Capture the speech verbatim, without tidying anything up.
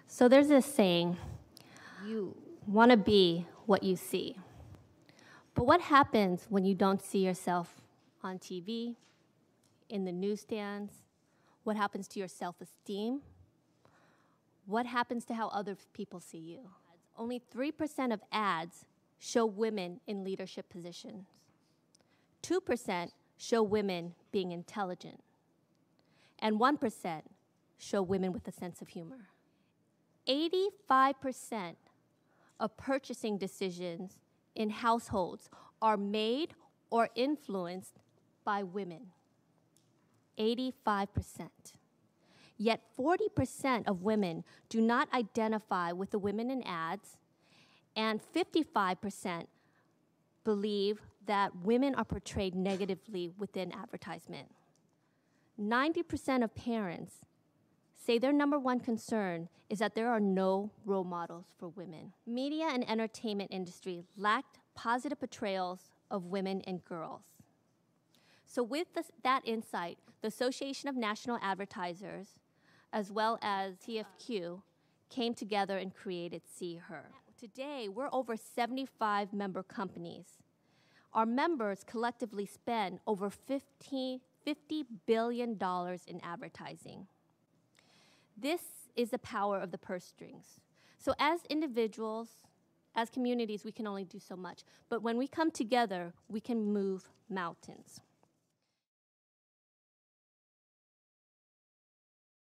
So there's this saying, you want to be what you see. But what happens when you don't see yourself on T V, in the newsstands? What happens to your self-esteem? What happens to how other people see you? Only three percent of ads show women in leadership positions. two percent show women being intelligent. And one percent show women with a sense of humor. eighty-five percent of purchasing decisions in households are made or influenced by women. eighty-five percent. Yet forty percent of women do not identify with the women in ads, and fifty-five percent believe that women are portrayed negatively within advertisement. ninety percent of parents say their number one concern is that there are no role models for women. Media and entertainment industry lacked positive portrayals of women and girls. So with this, that insight, the Association of National Advertisers, as well as T F Q, came together and created See Her. Today, we're over seventy-five member companies. Our members collectively spend over fifty billion dollars in advertising. This is the power of the purse strings. So as individuals, as communities, we can only do so much. But when we come together, we can move mountains.